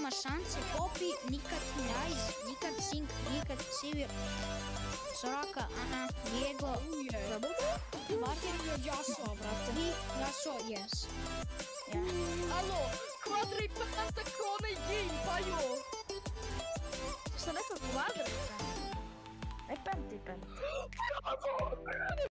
nema šanse. Popi, nikad Rise, nikad Sink, nikad Sivir. Soraka, aha, Diego. Vartir je Yasuo, brate. Yasuo, yes. Ja. Alo, kvadri pentaklone game, pa jo.